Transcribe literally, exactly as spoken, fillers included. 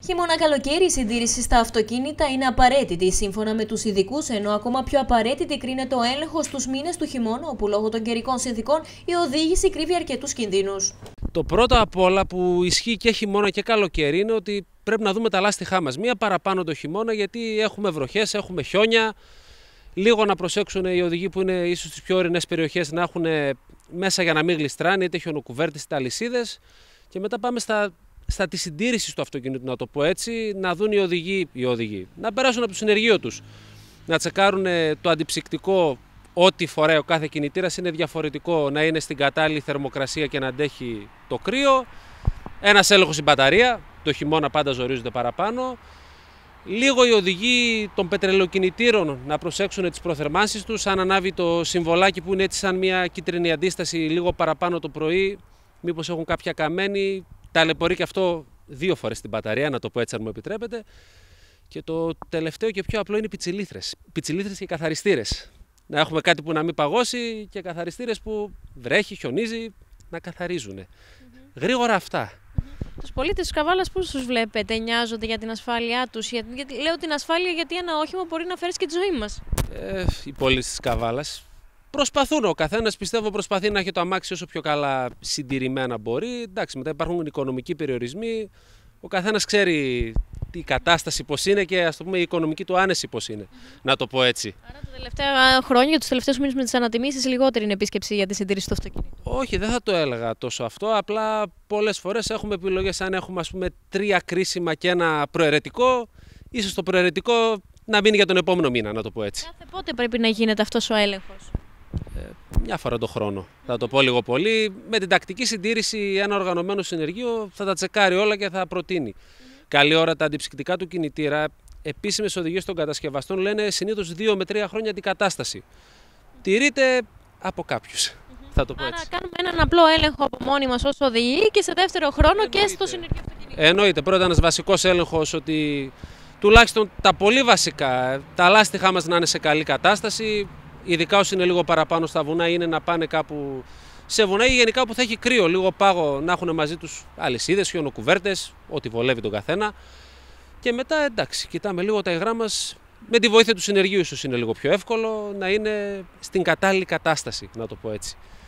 Χειμώνα καλοκαίρι, η συντήρηση στα αυτοκίνητα είναι απαραίτητη, σύμφωνα με τους ειδικούς, ενώ ακόμα πιο απαραίτητη κρίνεται ο έλεγχος στους μήνες του χειμώνα, όπου λόγω των καιρικών συνθηκών η οδήγηση κρύβει αρκετούς κινδύνους. Το πρώτο απ' όλα που ισχύει και χειμώνα και καλοκαίρι είναι ότι πρέπει να δούμε τα λάστιχά μας. Μία παραπάνω το χειμώνα, γιατί έχουμε βροχές, έχουμε χιόνια. Λίγο να προσέξουν οι οδηγοί που είναι ίσως στις πιο ορεινές περιοχές να έχουν μέσα για να μην γλιστράνε, είτε χιονοκουβέρτες είτε αλυσίδες. Και μετά πάμε στα, στα της συντήρησης του αυτοκινήτου, να το πω έτσι, να δουν οι οδηγοί, οι οδηγοί, να περάσουν από το συνεργείο τους, να τσεκάρουν το αντιψυκτικό. Ό,τι φοράει ο κάθε κινητήρας είναι διαφορετικό, να είναι στην κατάλληλη θερμοκρασία και να αντέχει το κρύο. Ένας έλεγχος στην μπαταρία, το χειμώνα πάντα ζορίζονται παραπάνω. Λίγο οι οδηγοί των πετρελαιοκινητήρων να προσέξουν τις προθερμάνσεις τους. Αν ανάβει το συμβολάκι που είναι έτσι σαν μια κίτρινη αντίσταση λίγο παραπάνω το πρωί, μήπως έχουν κάποια καμένη. Ταλαιπωρεί και αυτό δύο φορές την μπαταρία, να το πω έτσι αν μου επιτρέπετε. Και το τελευταίο και πιο απλό είναι οι πιτσιλήθρες. Πιτσιλήθρες και καθαριστήρες. Να έχουμε κάτι που να μην παγώσει και καθαριστήρες που βρέχει, χιονίζει, να καθαρίζουν. Mm-hmm. Γρήγορα αυτά. Mm-hmm. Τους πολίτες της Καβάλας πώς τους βλέπετε, νοιάζονται για την ασφάλειά τους? Γιατί, γιατί, λέω την ασφάλεια γιατί ένα όχημα μπορεί να φέρει και τη ζωή μας. Ε, οι πολίτες της Καβάλας προσπαθούν, ο καθένας πιστεύω προσπαθεί να έχει το αμάξι όσο πιο καλά συντηρημένα μπορεί. Εντάξει, μετά υπάρχουν οικονομικοί περιορισμοί, ο καθένας ξέρει η κατάσταση πώς είναι και ας το πούμε η οικονομική του άνεση πώς είναι, mm-hmm. να το πω έτσι. Άρα τα τελευταία χρόνια, τους τελευταίους μήνες με τις ανατιμήσεις, λιγότερη είναι επίσκεψη για τη συντήρηση του αυτοκίνητου? Όχι, δεν θα το έλεγα τόσο αυτό, απλά πολλές φορές έχουμε επιλογές. Αν έχουμε ας πούμε τρία κρίσιμα και ένα προαιρετικό, ίσως το προαιρετικό να μείνει για τον επόμενο μήνα, να το πω έτσι. Κάθε πότε πρέπει να γίνεται αυτός ο έλεγχος? Ε, μια φορά το χρόνο, θα το πω λίγο πολύ. Με την τακτική συντήρηση ένα οργανωμένο συνεργείο θα τα τσεκάρει όλα και θα προτείνει. Mm-hmm. Καλή ώρα τα αντιψυκτικά του κινητήρα, επίσημες οδηγίες των κατασκευαστών λένε συνήθως δύο με τρία χρόνια αντικατάσταση. Mm-hmm. Τηρείται από κάποιους. Mm-hmm. Θα το πω Άρα έτσι. κάνουμε έναν απλό έλεγχο από μόνοι μας ως οδηγοί και σε δεύτερο χρόνο Εννοείται. Και στο συνεργείο αυτοκινήτου. Εννοείται. Πρώτα ένας βασικός έλεγχος ότι τουλάχιστον τα πολύ βασικά, τα λάστιχά μας να είναι σε καλή κατάσταση. Ειδικά όσοι είναι λίγο παραπάνω στα βουνά, είναι να πάνε κάπου σε βουνά ή γενικά που θα έχει κρύο, λίγο πάγο, να έχουν μαζί τους αλυσίδες, χιονοκουβέρτες, ό,τι βολεύει τον καθένα. Και μετά εντάξει, κοιτάμε λίγο τα υγρά μας. Με τη βοήθεια του συνεργείου ίσως είναι λίγο πιο εύκολο να είναι στην κατάλληλη κατάσταση, να το πω έτσι.